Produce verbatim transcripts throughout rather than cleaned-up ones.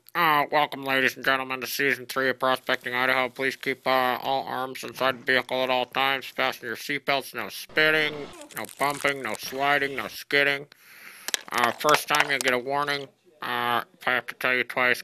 Uh, welcome, ladies and gentlemen, to Season three of Prospecting Idaho. Please keep uh, all arms inside the vehicle at all times. Fasten your seatbelts. No spitting, no bumping, no sliding, no skidding. Uh, first time you'll get a warning. Uh, if I have to tell you twice.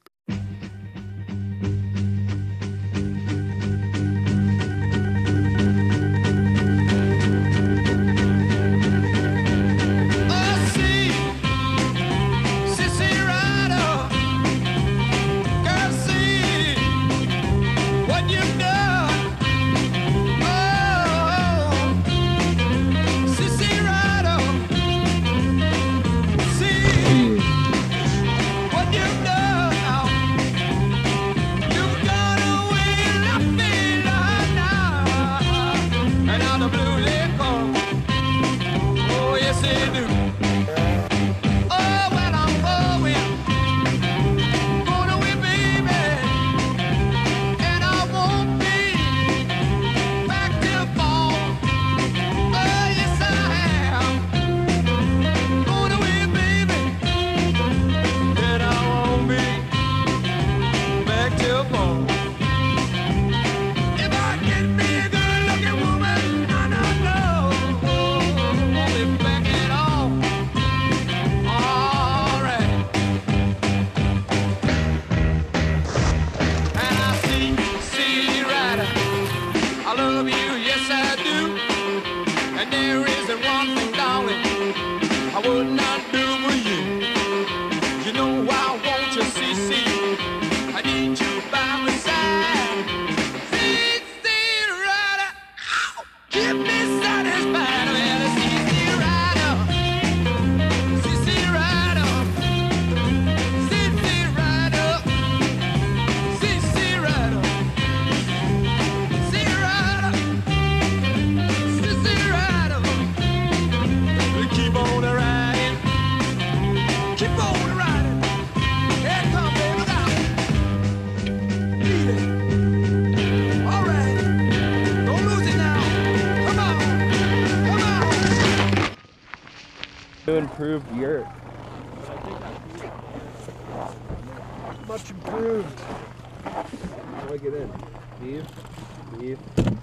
Improved yurt. Much improved. How do I get in? Steve? Steve?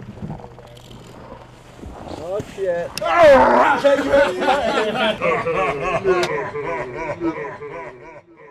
Oh shit. Oh!